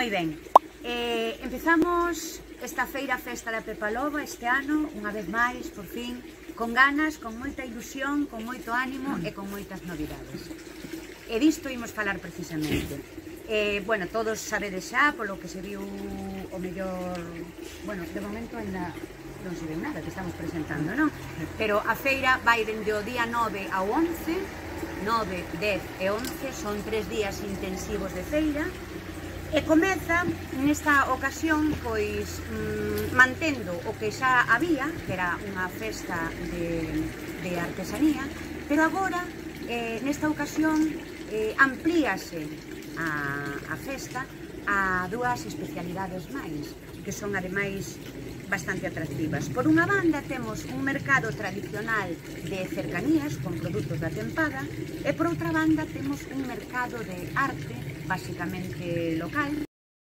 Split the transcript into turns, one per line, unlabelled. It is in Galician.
Moi ben, empezamos esta feira Festa da Pepa Loba este ano, unha vez máis, por fin, con ganas, con moita ilusión, con moito ánimo e con moitas novidades. E disto imos falar precisamente. Bueno, todos sabedes xa, polo que se viu o mellor... Bueno, de momento ainda non se ve nada que estamos presentando, non? Pero a feira vai dende o día 9 ao 11, 9, 10 e 11, son 3 días intensivos de feira, e comeza nesta ocasión pois mantendo o que xa había, que era unha festa de artesanía, pero agora nesta ocasión amplíase a festa a dúas especialidades máis, que son ademais bastante atractivas. Por unha banda temos un mercado tradicional de cercanías con produtos da tempada e por outra banda temos un mercado de arte basicamente local,